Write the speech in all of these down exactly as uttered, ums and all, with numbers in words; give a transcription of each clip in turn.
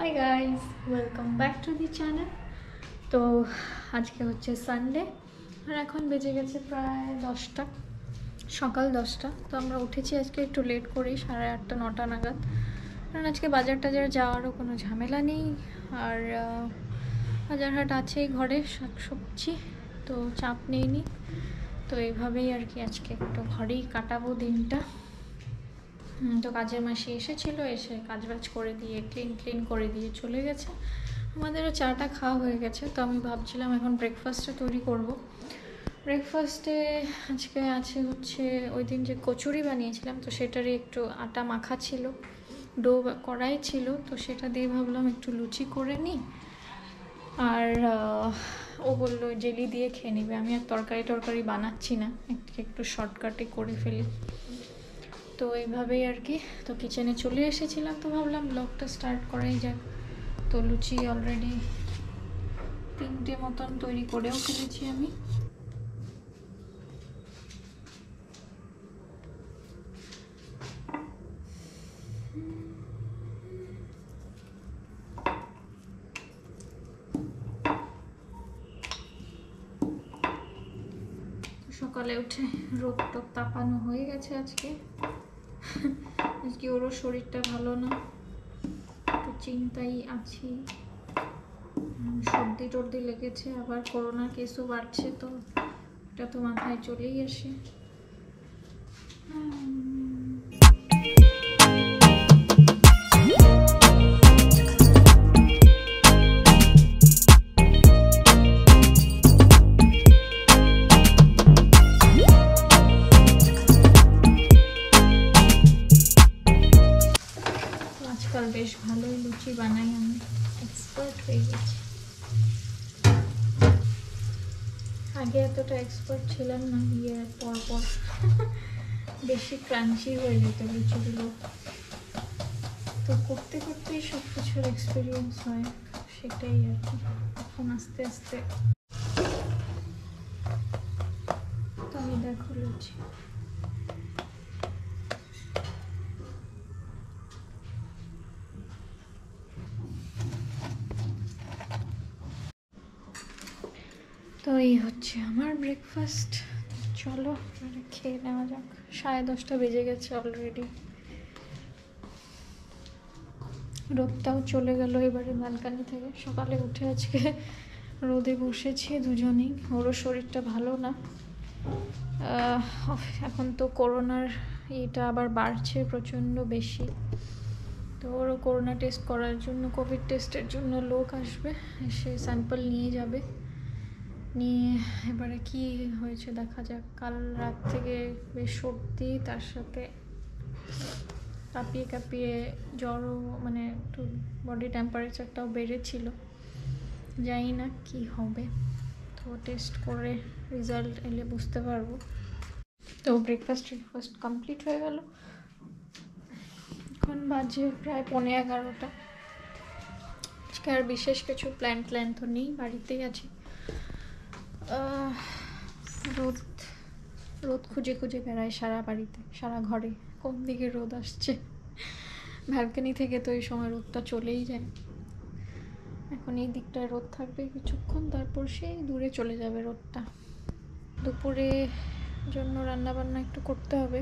High guys, welcome back to the channel. তো আজকে হচ্ছে সানডে আর এখন বেজে গেছে প্রায় দশটা, সকাল দশটা। তো আমরা উঠেছি আজকে একটু লেট করেই, সাড়ে আটটা নটা নাগাদ, কারণ আজকে বাজার টাজার যাওয়ারও কোনো ঝামেলা নেই। আর বাজার হাট আছেই ঘরে, শাকসবজি, তো চাপ নেইনি। তো এইভাবেই আর কি আজকে একটু ঘরেই কাটাবো দিনটা। তো কাজের মাসি এসেছিলো, এসে কাজ বাজ করে দিয়ে ক্লিন ক্লিন করে দিয়ে চলে গেছে। আমাদেরও চাটা খাওয়া হয়ে গেছে। তো আমি ভাবছিলাম এখন ব্রেকফাস্টটা তৈরি করব। ব্রেকফাস্টে আজকে আছে হচ্ছে ওই দিন যে কচুরি বানিয়েছিলাম, তো সেটারই একটু আটা মাখা ছিল, ডো করাই ছিল, তো সেটা দিয়ে ভাবলাম একটু লুচি করে নিই। আর ও বললো জেলি দিয়ে খেয়ে নিবে, আমি আর তরকারি টরকারি বানাচ্ছি না, একটু শর্টকাটে করে ফেলি। তো এইভাবেই আর কি। তো কিচেনে চলে এসেছিলাম, তো ভাবলাম ব্লগটা স্টার্ট করাই যাক। তো লুচি অলরেডি তিনটে মতন তৈরি করেও ফেলেছি আমি। সকালে উঠে রোদ টোদ তাপানো হয়ে গেছে আজকে। আজকে ওরও শরীরটা ভালো না, একটু চিন্তাই আছি, সর্দি টর্দি লেগেছে, আবার করোনা কেসও বাড়ছে, তো এটা তো মাথায় চলেই আসে। আজকাল বেশ ভালোই লুচি বানাই, আমি এক্সপার্ট হয়ে গেছি। আগে এতটা এক্সপার্ট ছিলাম না, বিয়ের পর পর বেশি ক্রাঞ্চি হয়ে যেত লুচিগুলো। তো করতে করতেই সব কিছুর এক্সপিরিয়েন্স হয়, সেটাই আর কি। এখন আস্তে আস্তে তো আমি দেখো লুচি তো এই হচ্ছে আমার ব্রেকফাস্ট। চলো খেয়ে নেওয়া যাক। সাড়ে দশটা বেজে গেছে অলরেডি, রোদটাও চলে গেল এবারে ব্যালকানি থেকে। সকালে উঠে আজকে রোদে বসেছি দুজনেই। ওরও শরীরটা ভালো না, এখন তো করোনার এটা আবার বাড়ছে প্রচণ্ড বেশি। তো ওরও করোনা টেস্ট করার জন্য, কোভিড টেস্টের জন্য লোক আসবে, এসে স্যাম্পল নিয়ে যাবে। নিয়ে এবারে কি হয়েছে দেখা যাক। কাল রাত থেকে বেশ সর্দি, তার সাথে কাঁপিয়ে কাঁপিয়ে জ্বরও, মানে একটু বডি টেম্পারেচারটাও বেড়েছিল। জানি না কি হবে, তো টেস্ট করে রেজাল্ট এলে বুঝতে পারবো। তো ব্রেকফাস্ট ব্রেকফাস্ট কমপ্লিট হয়ে গেল। এখন বাজে প্রায় পৌনে এগারোটা। আজকে আর বিশেষ কিছু প্ল্যান প্ল্যান তো নেই, বাড়িতেই আছি। রোদ রোদ খুঁজে খুঁজে বেড়ায় সারা বাড়িতে, সারা ঘরে, কোন দিকে রোদ আসছে। ব্যালকনি থেকে তো এই সময় রোদটা চলেই যায়। এখন এই দিকটায় রোদ থাকবে কিছুক্ষণ, তারপর সেই দূরে চলে যাবে রোদটা। দুপুরে জন্য রান্না বান্না একটু করতে হবে।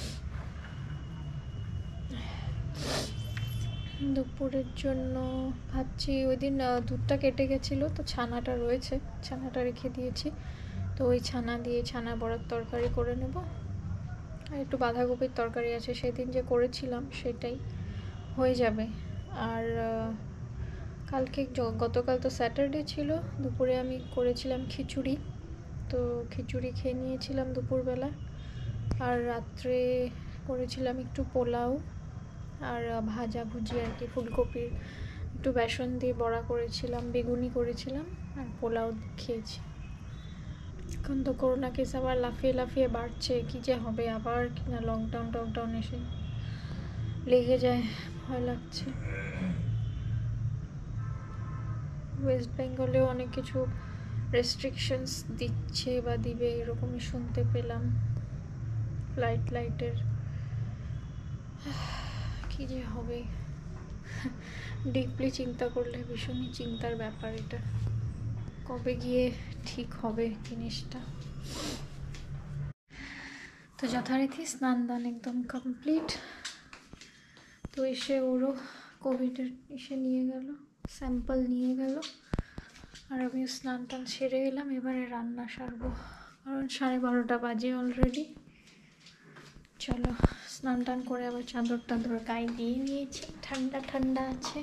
দুপুরের জন্য ভাবছি, ওই দিন দুধটা কেটে গেছিলো, তো ছানাটা রয়েছে, ছানাটা রেখে দিয়েছি। তো ওই ছানা দিয়ে ছানা বড়ার তরকারি করে নেব। আর একটু বাঁধাকপির তরকারি আছে, সেদিন যে করেছিলাম সেটাই হয়ে যাবে। আর কালকে, গতকাল তো স্যাটারডে ছিল, দুপুরে আমি করেছিলাম খিচুড়ি, তো খিচুড়ি খেয়ে নিয়েছিলাম দুপুরবেলা। আর রাত্রে করেছিলাম একটু পোলাও আর ভাজা ভুজি আর কি, ফুলকপির একটু বেসন দিয়ে বড়া করেছিলাম, বেগুনি করেছিলাম, আর পোলাও খেয়েছি। এখন তো করোনা কেস আবার লাফিয়ে লাফিয়ে বাড়ছে, কী যে হবে আবার কিনা লকডাউন টকডাউন এসে লেগে যায়, ভয় লাগছে। ওয়েস্ট বেঙ্গলেও অনেক কিছু রেস্ট্রিকশনস দিচ্ছে বা দিবে এরকমই শুনতে পেলাম, ফ্লাইট লাইটের। কী যে হবে ডিপলি চিন্তা করলে ভীষণই চিন্তার ব্যাপার এটা, কবে গিয়ে ঠিক হবে জিনিসটা। তো যথারীতি স্নান দান একদম কমপ্লিট। তো এসে ওরও কোভিডের এসে নিয়ে গেল, স্যাম্পল নিয়ে গেল, আর আমিও স্নান টান সেরে এলাম। এবারে রান্না সারবো, কারণ সাড়ে বারোটা বাজে অলরেডি। চলো স্নান টান করে আবার চাদর টাদর গায়ে দিয়ে নিয়েছি, ঠান্ডা ঠান্ডা আছে।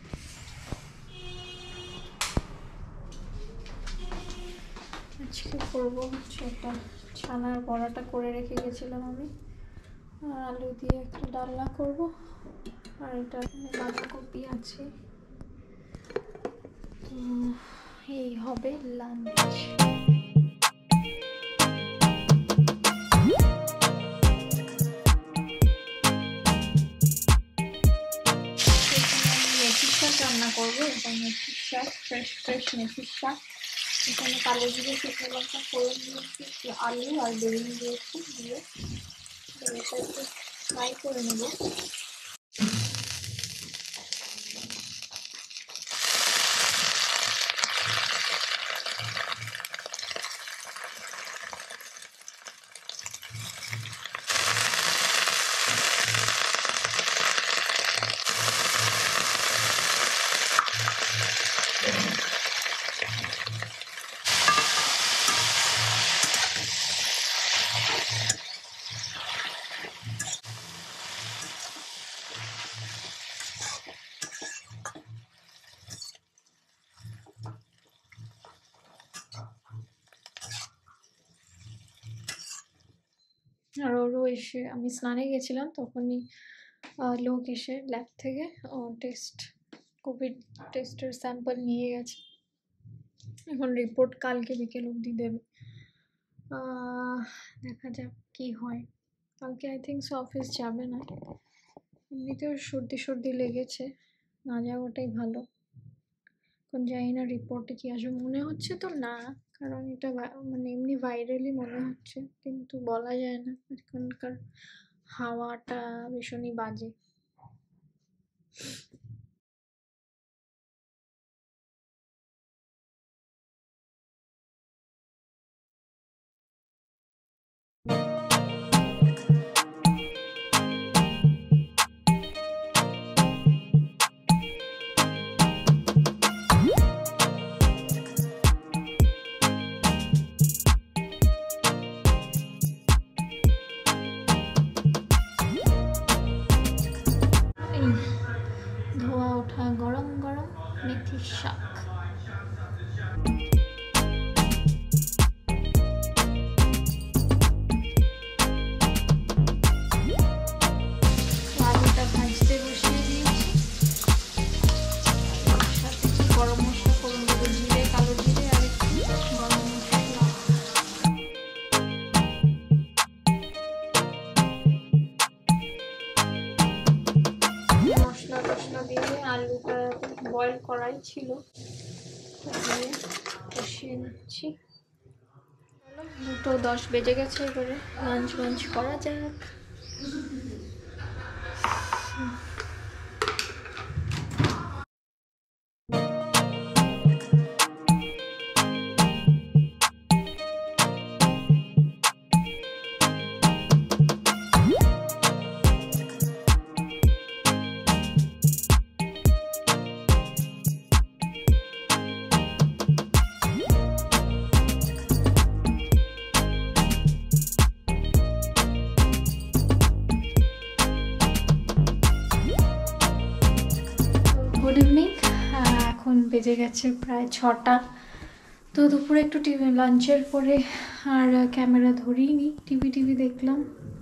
আজকে করবো হচ্ছে একটা ছানার বড়াটা করে রেখে গেছিলাম আমি, আর আলু দিয়ে একটা ডালনা করবো, আর এটা বাঁধাকপি আছে। তো এই হবে লাঞ্চ। মেথির শাক রান্না করবো, এটা মেথির শাক, ফ্রেশ ফ্রেশ মেথির শাক। এখানে কালো জিরে শুকনো লঙ্কা ফোড়ন দিয়েছি, আলু আর বেগুন দিয়েছি, দিয়ে এটা একটু ফ্রাই করে নেবো। আর ওরও এসে, আমি স্নানে গেছিলাম তখনই লোক এসে ল্যাব থেকে টেস্ট কোভিড টেস্টের স্যাম্পল নিয়ে গেছে। এখন রিপোর্ট কালকে বিকেল অবধি দেবে। দেখা যাক কি হয়। কালকে আই থিঙ্ক সো অফিস যাবে না, এমনিতেও সর্দি সর্দি লেগেছে, না যাওয়াটাই ভালো। এখন জানি না রিপোর্টে কি আসবে, মনে হচ্ছে তো না, কারণ এটা মানে এমনি ভাইরালি মনে হচ্ছে, কিন্তু বলা যায় না, এখনকার হাওয়াটা ভীষণই বাজে। ধোয়া ওঠা গরম গরম মেথির শাক। আলুটা ভাজতে বসিয়ে দিয়েছি, সাথে কি গরম মশলা করুন দেবো, জিরে, কালো জিরে আর একটু গরম মশলা। মশলা টশলা দিয়ে আলুটা বয়েল করাই ছিল, কষিয়ে নিচ্ছি। দুটো দশ বেজে গেছে, এবারে লাঞ্চ লাঞ্চ করা যাক। গুড ইভিনিং, এখন বেজে গেছে প্রায় ছটা। তো দুপুরে একটু টিভি লাঞ্চের পরে আর ক্যামেরা ধরিই নি, টিভি টিভি দেখলাম।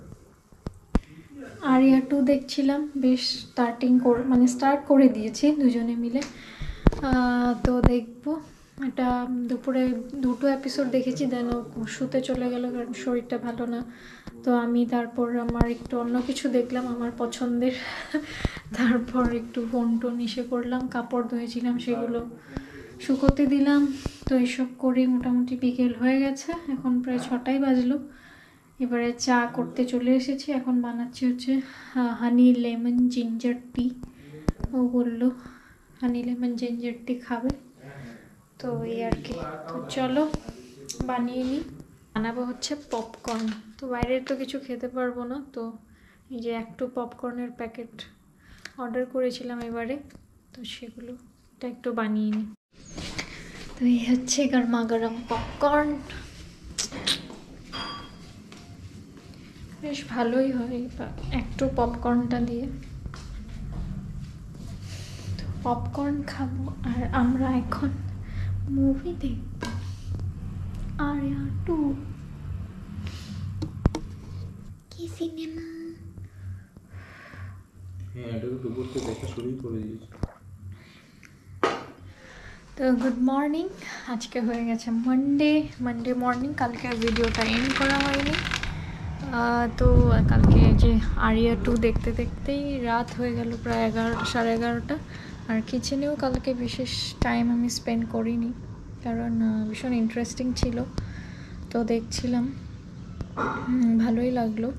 আরিয়া টু দেখছিলাম, বেশ স্টার্টিং করে মানে স্টার্ট করে দিয়েছি দুজনে মিলে। তো দেখবো, এটা দুপুরে দুটো এপিসোড দেখেছি, দেন শুতে চলে গেল কারণ শরীরটা ভালো না। তো আমি তারপর আমার একটু অন্য কিছু দেখলাম আমার পছন্দের, তারপর একটু ফোন টোন ইসে করলাম, কাপড় ধুয়েছিলাম সেগুলো শুকোতে দিলাম। তো এইসব করে মোটামুটি বিকেল হয়ে গেছে, এখন প্রায় ছটাই বাজলো। এবারে চা করতে চলে এসেছি, এখন বানাচ্ছি হচ্ছে হানি লেমন জিঞ্জার টি। ও বললো হানি লেমন জিঞ্জার টি খাবে, তো এই আর কি। তো চলো বানিয়ে নিই। বানাবো হচ্ছে পপকর্ন। তো বাইরের তো কিছু খেতে পারবো না, তো এই যে একটু পপকর্নের প্যাকেট অর্ডার করেছিলাম এবারে, তো সেগুলো এটা একটু বানিয়ে নিই। তো এই হচ্ছে গরমা গরম পপকর্ন, বেশ ভালোই হয় একটু পপকর্নটা দিয়ে। তো পপকর্ন খাবো আর আমরা এখন মুভি দেখব, আরিয়া টু। কি সিনেমা? হ্যাঁ, এটা তো দুপুর থেকে দেখা শুরুই করে দিয়েছি। তো গুড মর্নিং, আজকে হয়ে গেছে মানডে মানডে মর্নিং। কালকে আর ভিডিওটা এন্ড করা হয়নি। তো কালকে যে আরিয়া টু দেখতে দেখতেই রাত হয়ে গেল প্রায় এগারোটা সাড়ে এগারোটা। আর কিচেনেও কালকে বিশেষ টাইম আমি স্পেন্ড করিনি, কারণ ভীষণ ইন্টারেস্টিং ছিল। তো দেখছিলাম, ভালোই লাগলো।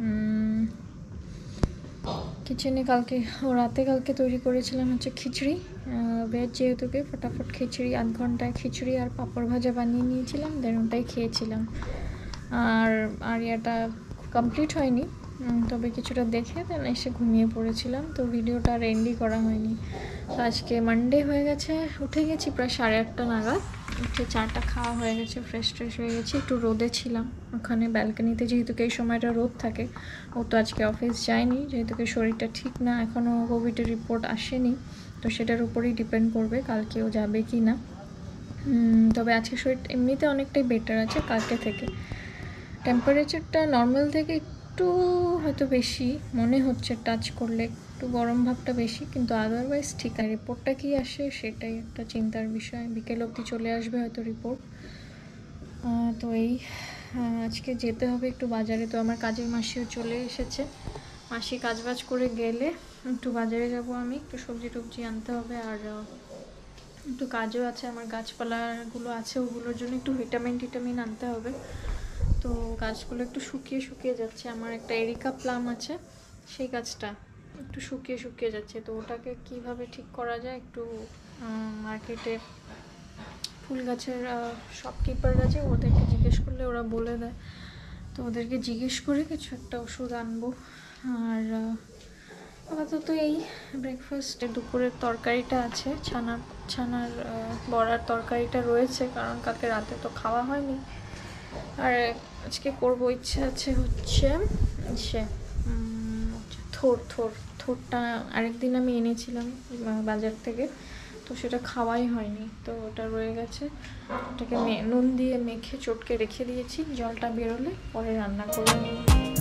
কিচেনে কালকে ও রাতে কালকে তৈরি করেছিলাম হচ্ছে খিচড়ি, ভেজ যেহেতুকে ফটাফট খিচড়ি, আধ ঘন্টায় খিচড়ি আর পাঁপড় ভাজা বানিয়ে নিয়েছিলাম, দেন ওটাই খেয়েছিলাম। আর আরিয়াটা কমপ্লিট হয়নি, তবে কিছুটা দেখে দেন এসে ঘুমিয়ে পড়েছিলাম। তো ভিডিওটা আর এন্ডই করা হয়নি। তো আজকে মানডে হয়ে গেছে, উঠে গেছি প্রায় সাড়ে আটটা নাগাদ। উঠে চাটা খাওয়া হয়ে গেছে, ফ্রেশ ট্রেশ হয়ে গেছি। একটু রোদে ছিলাম ওখানে ব্যালকনিতে, যেহেতু এই সময়টা রোদ থাকে। ও তো আজকে অফিস যায়নি, যেহেতু শরীরটা ঠিক না, এখনও কোভিডের রিপোর্ট আসেনি, তো সেটার উপরেই ডিপেন্ড করবে কালকে ও যাবে কি না। তবে আজকে শরীর এমনিতে অনেকটাই বেটার আছে কালকে থেকে। টেম্পারেচারটা নর্মাল থেকে একটু হয়তো বেশি মনে হচ্ছে, টাচ করলে একটু গরম ভাবটা বেশি, কিন্তু আদারওয়াইজ ঠিক আছে। রিপোর্টটা কি আসে সেটাই একটা চিন্তার বিষয়, বিকেল অবধি চলে আসবে হয়তো রিপোর্ট। তো এই আজকে যেতে হবে একটু বাজারে। তো আমার কাজের মাসিও চলে এসেছে, মাসি কাজবাজ করে গেলে একটু বাজারে যাব আমি, একটু সবজি টবজি আনতে হবে। আর একটু কাজও আছে, আমার গাছপালাগুলো আছে, ওগুলোর জন্য একটু ভিটামিন টিটামিন আনতে হবে। তো গাছগুলো একটু শুকিয়ে শুকিয়ে যাচ্ছে। আমার একটা এরিকা প্লাম আছে, সেই গাছটা একটু শুকিয়ে শুকিয়ে যাচ্ছে। তো ওটাকে কিভাবে ঠিক করা যায়, একটু মার্কেটে ফুল গাছের শপকিপার আছে, ওদেরকে জিজ্ঞেস করলে ওরা বলে দেয়। তো ওদেরকে জিজ্ঞেস করে কিছু একটা ওষুধ আনবো। আর আপাতত এই ব্রেকফাস্ট, দুপুরের তরকারিটা আছে, ছানার ছানার বড়ার তরকারিটা রয়েছে, কারণ কালকে রাতে তো খাওয়া হয়নি। আর আজকে করবো ইচ্ছে আছে হচ্ছে সে থোর থোর থোরটা আরেকদিন আমি এনেছিলাম বাজার থেকে, তো সেটা খাওয়াই হয়নি, তো ওটা রয়ে গেছে। ওটাকে নুন দিয়ে মেখে চটকে রেখে দিয়েছি, জলটা বেরোলে পরে রান্না করে নেব।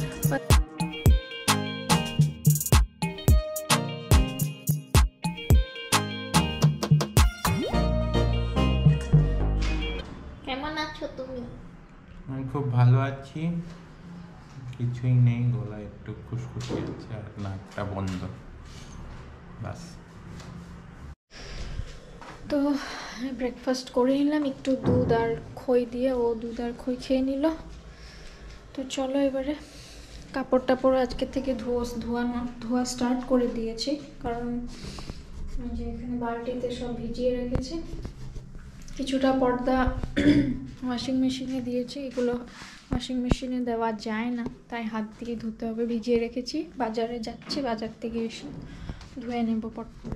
কেমন আছো তুমি? আমি খুব ভালো আছি, কিছুই নেই, গলা একটু খুশখুশি আছে আর নাকটা বন্ধ, বাস। তো ব্রেকফাস্ট করে নিলাম একটু দুধ আর খই দিয়ে, ও দুধ আর খই খেয়ে নিল। তো চলো এবারে কাপড় টাপড় আজকে থেকে ধোয়া ধোয়ানো ধোয়া স্টার্ট করে দিয়েছি, কারণ যে এখানে বালতিতে সব ভিজিয়ে রেখেছি। কিছুটা পর্দা ওয়াশিং মেশিনে দিয়েছি, এগুলো ওয়াশিং মেশিনে দেওয়া যায় না, তাই হাত দিয়ে ধুতে হবে। ভিজিয়ে রেখেছি, বাজারে যাচ্ছি, বাজার থেকে এসে ধুয়ে নেবো পর্দা।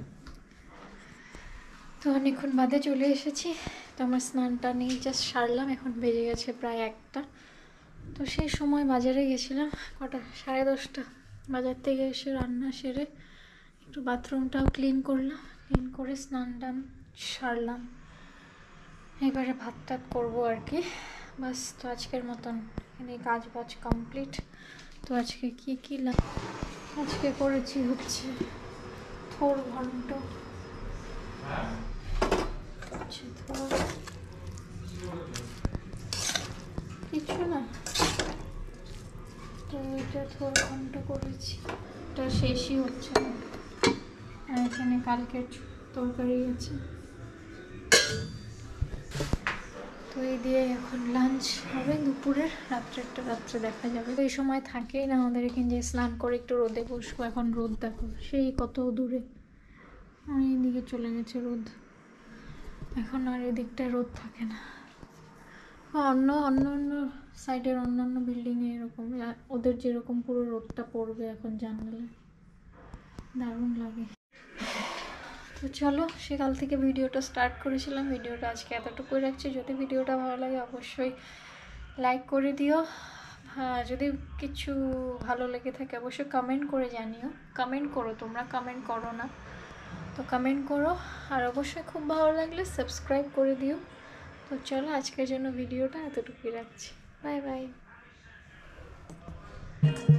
তো অনেকক্ষণ বাদে চলে এসেছি, তো আমার স্নানটা নেই, জাস্ট সারলাম, এখন বেজে গেছে প্রায় একটা। তো সেই সময় বাজারে গেছিলাম, কটা সাড়ে দশটা। বাজার থেকে এসে রান্না সেরে একটু বাথরুমটাও ক্লিন করলাম, ক্লিন করে স্নান টান সারলাম। এবারে ভাত টাত করবো আর কি, বাস। তো আজকের মতন এখানে কাজ বাজ কমপ্লিট। তো আজকে কি কি আজকে করেছি হচ্ছে থোর ঘন্ট, কিছু না, তো এটা থোর ঘন্ট করেছি, এটা শেষই হচ্ছে না। আর এখানে কালকের তরকারি আছে, তো এই দিয়ে এখন লাঞ্চ হবে দুপুরের। রাত্রেরটা রাত্রে দেখা যাবে, তো এই সময় থাকেই না আমাদের এখানে যে স্নান করে একটু রোদে বসবো। এখন রোদ দেখো সেই কত দূরে, আর এইদিকে চলে গেছে রোদ, এখন আর এদিকটায় রোদ থাকে না। অন্য অন্য অন্য সাইডের অন্যান্য বিল্ডিংয়ে এরকম, ওদের যেরকম পুরো রোদটা পড়বে এখন জানালে, দারুণ লাগে। তো চলো, সেকাল থেকে ভিডিওটা স্টার্ট করেছিলাম, ভিডিওটা আজকে এতটুকুই রাখছি। যদি ভিডিওটা ভালো লাগে অবশ্যই লাইক করে দিও, হ্যাঁ যদি কিছু ভালো লেগে থাকে অবশ্যই কমেন্ট করে জানিও। কমেন্ট করো, তোমরা কমেন্ট করো না, তো কমেন্ট করো। আর অবশ্যই খুব ভালো লাগলে সাবস্ক্রাইব করে দিও। তো চলো, আজকের জন্য ভিডিওটা এতটুকুই রাখছি। Bye by.